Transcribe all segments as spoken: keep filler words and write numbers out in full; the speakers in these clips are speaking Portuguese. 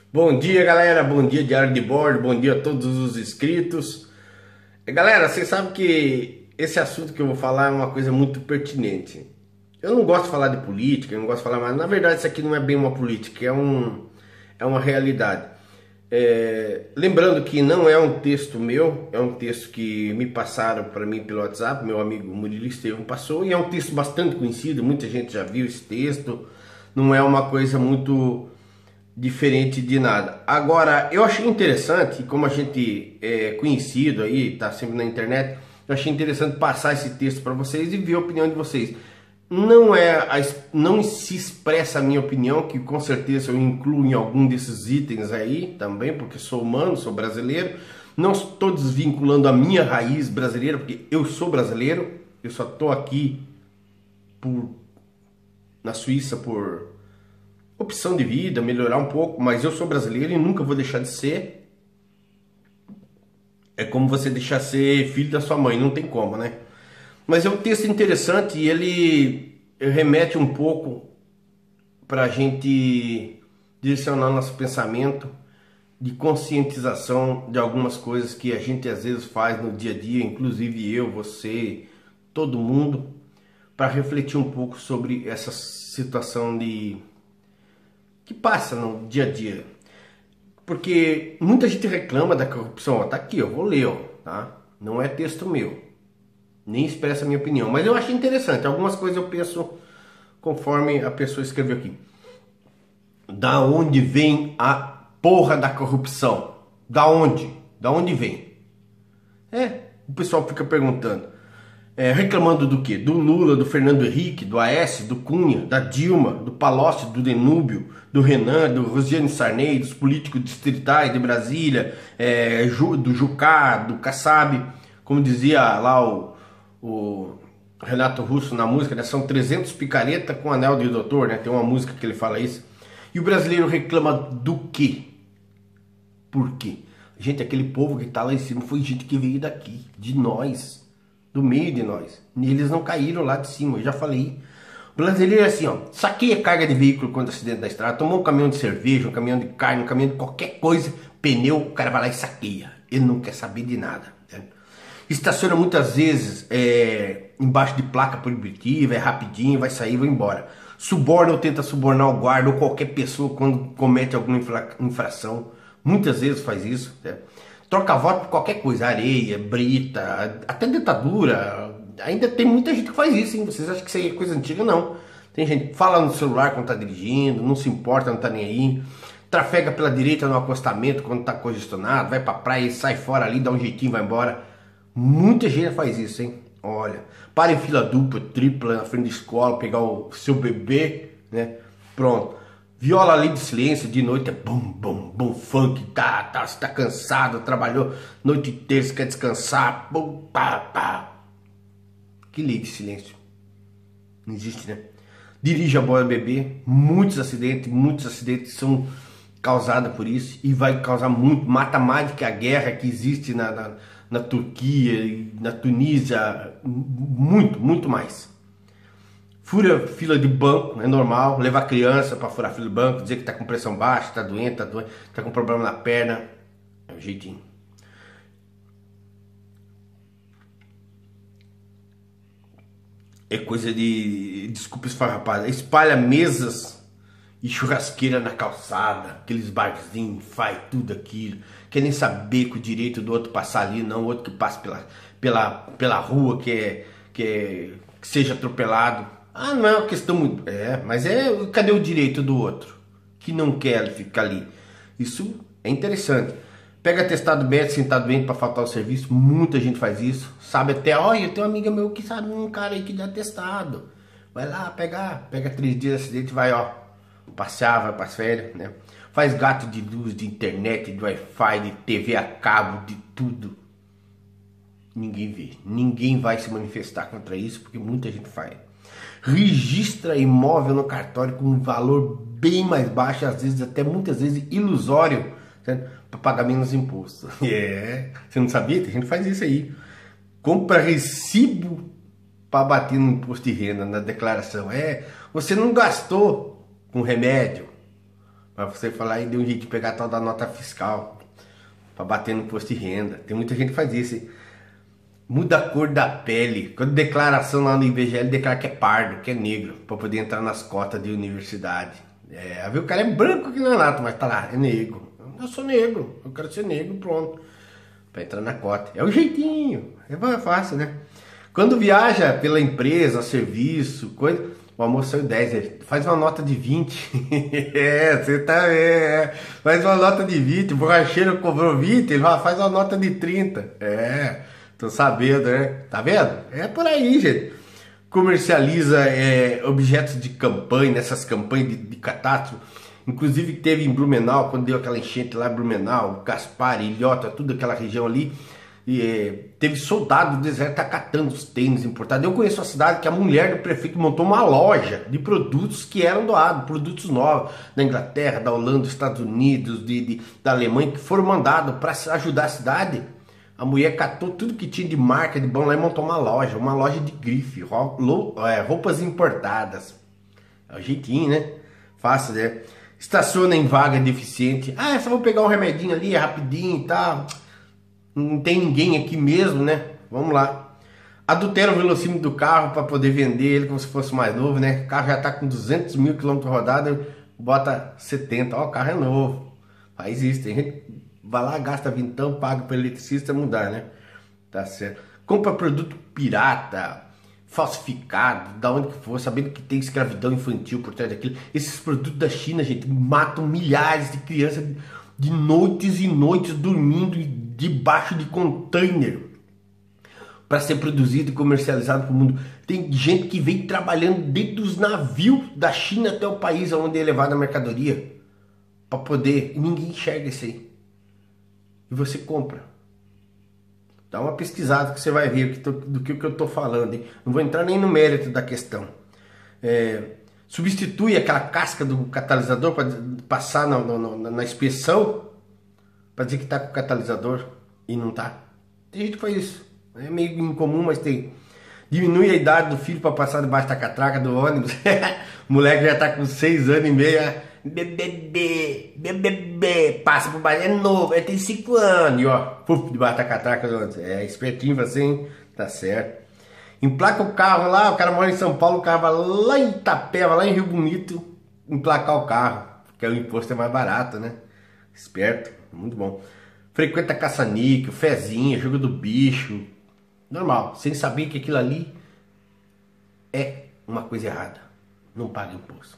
Bom dia, galera, bom dia Diário de Bordo, bom dia a todos os inscritos. Galera, vocês sabem que esse assunto que eu vou falar é uma coisa muito pertinente. Eu não gosto de falar de política, eu não gosto de falar mais. Na verdade, isso aqui não é bem uma política, é, um, é uma realidade. É, lembrando que não é um texto meu, é um texto que me passaram para mim pelo WhatsApp, meu amigo Murilo Estevam passou, e é um texto bastante conhecido, muita gente já viu esse texto, não é uma coisa muito diferente de nada. Agora, eu achei interessante, como a gente é conhecido aí, tá sempre na internet, eu achei interessante passar esse texto para vocês e ver a opinião de vocês. Não é a, não se expressa a minha opinião, que com certeza eu incluo em algum desses itens aí também, porque sou humano, sou brasileiro. Não estou desvinculando a minha raiz brasileira, porque eu sou brasileiro, eu só estou aqui por, na Suíça por opção de vida, melhorar um pouco, mas eu sou brasileiro e nunca vou deixar de ser. É como você deixar de ser filho da sua mãe, não tem como, né? Mas é um texto interessante e ele remete um pouco para a gente direcionar nosso pensamento de conscientização de algumas coisas que a gente às vezes faz no dia a dia, inclusive eu, você, todo mundo, para refletir um pouco sobre essa situação de que passa no dia a dia. Porque muita gente reclama da corrupção. Ó, tá aqui, eu vou ler, ó, tá? Não é texto meu, nem expressa a minha opinião, mas eu achei interessante. Algumas coisas eu penso conforme a pessoa escreveu aqui. Da onde vem a porra da corrupção? Da onde? Da onde vem? É, o pessoal fica perguntando. É, reclamando do quê? Do Lula, do Fernando Henrique, do Aécio, do Cunha, da Dilma, do Palocci, do Denúbio, do Renan, do Rosiane Sarney, dos políticos distritais de Brasília, é, do Jucá, do Kassab, como dizia lá o, o Renato Russo na música, né? São trezentos picareta com anel de doutor, né? Tem uma música que ele fala isso. E o brasileiro reclama do quê? Por quê? Gente, aquele povo que tá lá em cima foi gente que veio daqui, de nós, do meio de nós. E eles não caíram lá de cima, eu já falei. O brasileiro é assim, ó, saqueia carga de veículo quando acidente da estrada, tomou um caminhão de cerveja, um caminhão de carne, um caminhão de qualquer coisa, pneu, o cara vai lá e saqueia. Ele não quer saber de nada. Né? Estaciona muitas vezes é, embaixo de placa proibitiva, é rapidinho, vai sair, vai embora. Suborna ou tenta subornar o guarda ou qualquer pessoa quando comete alguma infra infração. Muitas vezes faz isso. Né? Troca voto por qualquer coisa, areia, brita, até dentadura. Ainda tem muita gente que faz isso, hein? Vocês acham que isso aí é coisa antiga? Não. Tem gente que fala no celular quando tá dirigindo, não se importa, não tá nem aí. Trafega pela direita no acostamento quando tá congestionado, vai pra praia e sai fora ali, dá um jeitinho, vai embora. Muita gente faz isso, hein? Olha, para em fila dupla, tripla na frente da escola, pegar o seu bebê, né? Pronto. Viola a lei de silêncio, de noite é bum, bum, bum, funk, tá, tá, você tá cansado, trabalhou noite inteira, você quer descansar, bum, pá, pá. Que lei de silêncio? Não existe, né? Dirige a bola bebê, muitos acidentes, muitos acidentes são causados por isso e vai causar muito, mata mais do que a guerra que existe na, na, na Turquia, na Tunísia, muito, muito mais. Fura fila de banco, é normal, levar criança para furar fila de banco, dizer que tá com pressão baixa, tá doente, tá doente, tá com problema na perna, é um jeitinho. É coisa de, desculpa esfarrapada, espalha mesas e churrasqueira na calçada, aqueles barzinhos, faz tudo aquilo, quer nem saber que o direito do outro passar ali, não, o outro que passa pela, pela, pela rua, que, é, que, é, que seja atropelado. Ah, não é uma questão muito... É, mas é... Cadê o direito do outro? Que não quer ficar ali. Isso é interessante. Pega atestado médico, sentado doente para faltar o serviço. Muita gente faz isso. Sabe até... Olha, eu tenho uma amiga meu que sabe um cara aí que dá atestado. Vai lá pegar. Pega três dias de acidente e vai, ó. Passear, vai para as férias, né? Faz gato de luz, de internet, de Wi-Fi, de T V a cabo, de tudo. Ninguém vê. Ninguém vai se manifestar contra isso porque muita gente faz. Registra imóvel no cartório com um valor bem mais baixo, às vezes até muitas vezes ilusório, para pagar menos imposto. É, você não sabia? Tem gente que faz isso aí. Compra recibo para bater no imposto de renda, na declaração. É, você não gastou com remédio, Mas você falar e deu um jeito de pegar a tal da nota fiscal para bater no imposto de renda. Tem muita gente que faz isso, hein? Muda a cor da pele. Quando declaração lá no I B G E, ele declara que é pardo, que é negro, para poder entrar nas cotas de universidade. É, viu? O cara é branco que não é nato, mas tá lá, é negro. Eu sou negro, eu quero ser negro, pronto. Para entrar na cota. É o jeitinho, é fácil, né? Quando viaja pela empresa, serviço, coisa, o almoço saiu dez, ele faz uma nota de vinte. É, você tá, é, faz uma nota de vinte, o borracheiro cobrou vinte, ele faz uma nota de trinta. É, tô sabendo, né? Tá vendo? É por aí, gente. Comercializa é, objetos de campanha, nessas campanhas de, de catástrofe. Inclusive teve em Blumenau, quando deu aquela enchente lá em Blumenau, Gaspar, Ilhota, tudo aquela região ali, e, é, teve soldado do deserto acatando os tênis importados. Eu conheço a cidade que a mulher do prefeito montou uma loja de produtos que eram doados, produtos novos, da Inglaterra, da Holanda, dos Estados Unidos, de, de, da Alemanha, que foram mandados para ajudar a cidade. A mulher catou tudo que tinha de marca de bom lá e montou uma loja, uma loja de grife, roupas importadas. É o jeitinho, né? Fácil, né? Estaciona em vaga deficiente. Ah, eu só vou pegar um remedinho ali, é rapidinho e tal. Não tem ninguém aqui mesmo, né? Vamos lá. Adultera o velocímetro do carro para poder vender ele como se fosse mais novo, né? O carro já tá com duzentos mil quilômetros rodados, bota setenta. Ó, o carro é novo. Faz isso. Tem gente que vai lá, gasta vintão, paga para o eletricista mudar, né? Tá certo. Compra produto pirata, falsificado, da onde que for, sabendo que tem escravidão infantil por trás daquilo. Esses produtos da China, gente, matam milhares de crianças de noites e noites dormindo debaixo de container para ser produzido e comercializado para o mundo. Tem gente que vem trabalhando dentro dos navios da China até o país onde é levada a mercadoria para poder, e ninguém enxerga isso aí. E você compra. Dá uma pesquisada que você vai ver do que, tô, do que eu estou falando, hein? Não vou entrar nem no mérito da questão. É, substitui aquela casca do catalisador para passar na, na, na inspeção para dizer que está com o catalisador e não está. Tem gente que faz isso. É meio incomum, mas tem. Diminui a idade do filho para passar debaixo da catraca do ônibus. O moleque já está com seis anos e meio. Bebê, bebê, passa por baixo, é novo, ele tem cinco anos. E ó, puf, debaixo da catraca do ônibus. É espertinho você, hein? Tá certo. Emplaca o carro lá, o cara mora em São Paulo, o carro vai lá em Itapeva, lá em Rio Bonito, emplacar o carro, porque o imposto é mais barato, né? Esperto, muito bom. Frequenta caça-níquel, fezinha, jogo do bicho, normal, sem saber que aquilo ali é uma coisa errada, não paga imposto.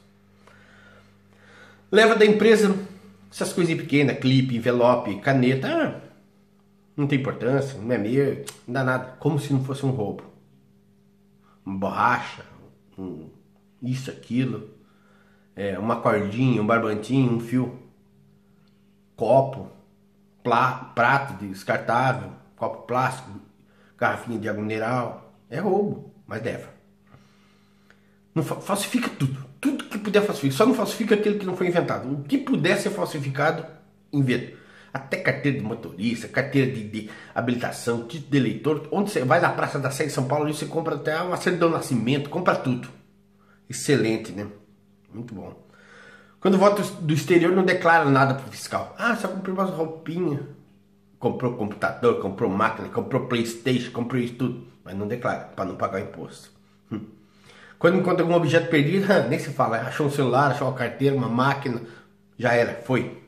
Leva da empresa essas coisinhas pequenas, clipe, envelope, caneta, ah, não tem importância, não é meu, não dá nada, como se não fosse um roubo. Uma borracha, um, isso, aquilo, é, uma cordinha, um barbantinho, um fio, copo, plá, prato descartável, copo plástico, garrafinha de água mineral, é roubo, mas leva. Não fa falsifica tudo, tudo que puder falsificar, só não falsifica aquilo que não foi inventado. O que puder ser falsificado, inventa. Até carteira de motorista, carteira de, de habilitação, título de eleitor. Onde você vai na Praça da Sé em São Paulo, você compra até uma certidão de nascimento, compra tudo. Excelente, né? Muito bom. Quando volta do exterior, não declara nada para o fiscal. Ah, só comprei umas roupinhas. Comprou computador, comprou máquina, comprou PlayStation, comprou isso tudo. Mas não declara, para não pagar imposto. Hum. Quando encontra algum objeto perdido, nem se fala. Achou um celular, achou uma carteira, uma máquina. Já era, foi.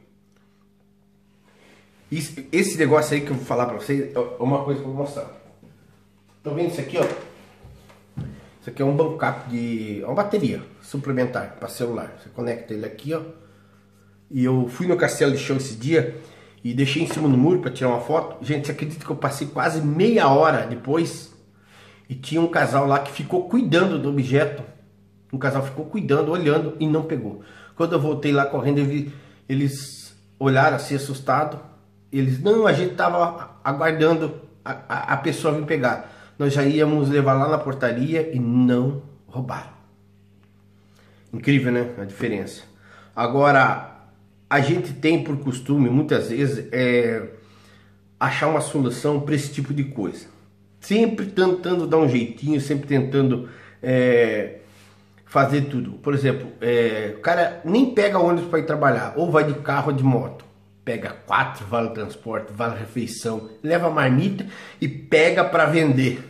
Esse negócio aí que eu vou falar pra vocês é uma coisa que eu vou mostrar. Estão vendo isso aqui, ó? Isso aqui é um backup de... é uma bateria suplementar para celular. Você conecta ele aqui, ó. E eu fui no Castelo de Show esse dia e deixei em cima do muro para tirar uma foto. Gente, você acredita que eu passei quase meia hora depois e tinha um casal lá que ficou cuidando do objeto. Um casal ficou cuidando, olhando e não pegou. Quando eu voltei lá correndo, eu vi, eles olharam assim assustados. Eles, não, a gente estava aguardando a, a, a pessoa vir pegar. Nós já íamos levar lá na portaria e não roubaram. Incrível, né? A diferença. Agora, a gente tem por costume, muitas vezes, é, achar uma solução para esse tipo de coisa. Sempre tentando dar um jeitinho, sempre tentando é, fazer tudo. Por exemplo, é, o cara nem pega ônibus para ir trabalhar, ou vai de carro ou de moto. Pega quatro vale transporte, vale refeição, leva marmita e pega para vender.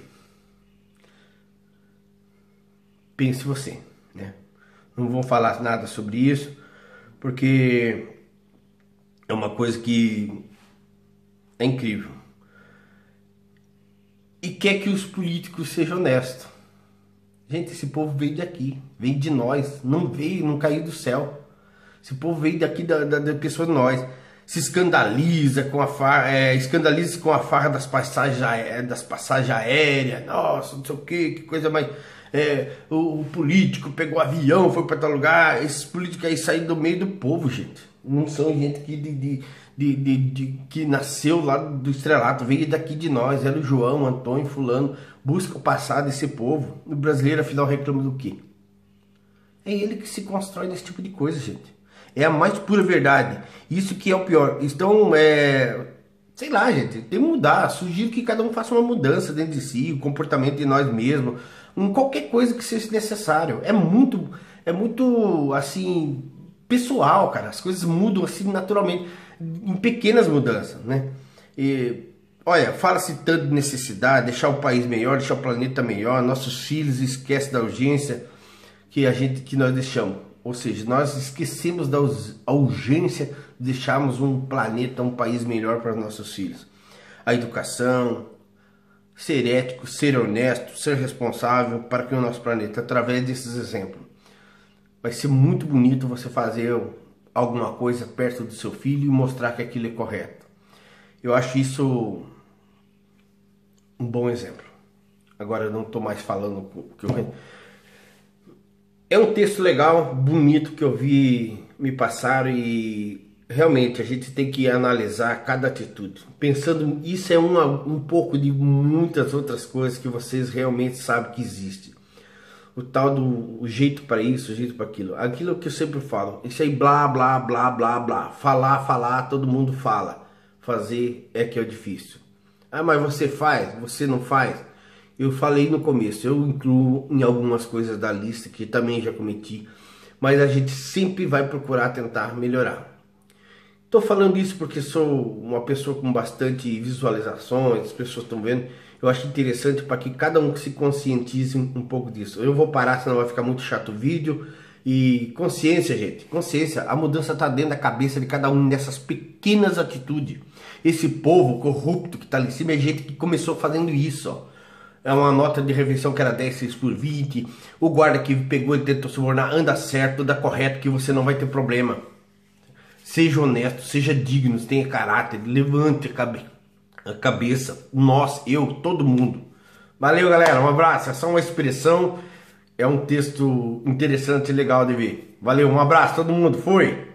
Pense você, né? Não vou falar nada sobre isso, porque é uma coisa que é incrível. E quer que os políticos sejam honestos. Gente, esse povo veio daqui, veio de nós, não veio, não caiu do céu. Esse povo veio daqui da, da, da pessoa de nós. Se escandaliza com a farra, é, escandaliza com a farra das passagens, das passagens aéreas. Nossa, não sei o que, que coisa mais. É, o, o político pegou avião, foi para tal lugar. Esses políticos aí saíram do meio do povo, gente. Não são gente que, de, de, de, de, de, que nasceu lá do estrelato, veio daqui de nós. Era o João, Antônio, fulano. Busca o passado desse povo. O brasileiro, afinal, reclama do quê? É ele que se constrói nesse tipo de coisa, gente. É a mais pura verdade. Isso que é o pior. Então, é... sei lá, gente, tem que mudar. Sugiro que cada um faça uma mudança dentro de si, o comportamento de nós mesmos, em qualquer coisa que seja necessário. É muito, é muito, assim, pessoal, cara. As coisas mudam, assim, naturalmente, em pequenas mudanças, né? E, olha, fala-se tanto de necessidade, deixar o país melhor, deixar o planeta melhor, nossos filhos esquecem da urgência que a gente, que nós deixamos. Ou seja, nós esquecemos da urgência de deixarmos um planeta, um país melhor para os nossos filhos. A educação, ser ético, ser honesto, ser responsável para que o nosso planeta, através desses exemplos. Vai ser muito bonito você fazer alguma coisa perto do seu filho e mostrar que aquilo é correto. Eu acho isso um bom exemplo. Agora eu não estou mais falando o que eu... É um texto legal, bonito, que eu vi me passaram e realmente a gente tem que analisar cada atitude. Pensando, isso é uma, um pouco de muitas outras coisas que vocês realmente sabem que existe. O tal do o jeito para isso, o jeito para aquilo. Aquilo que eu sempre falo, isso aí blá, blá, blá, blá, blá. Falar, falar, todo mundo fala. Fazer é que é o difícil. Ah, mas você faz, você não faz? Eu falei no começo, eu incluo em algumas coisas da lista que também já cometi, mas a gente sempre vai procurar tentar melhorar. Estou falando isso porque sou uma pessoa com bastante visualizações, as pessoas estão vendo. Eu acho interessante para que cada um se conscientize um, um pouco disso. Eu vou parar, senão vai ficar muito chato o vídeo. E consciência, gente, consciência. A mudança está dentro da cabeça de cada um dessas pequenas atitudes. Esse povo corrupto que está ali em cima é gente que começou fazendo isso, ó. É uma nota de revenção que era dez, seis por vinte. O guarda que pegou e tentou subornar, anda certo, anda correto, que você não vai ter problema. Seja honesto, seja digno, tenha caráter, levante a, cabe a cabeça. Nós, eu, todo mundo. Valeu, galera, um abraço. É só uma expressão, é um texto interessante e legal de ver. Valeu, um abraço, todo mundo, fui!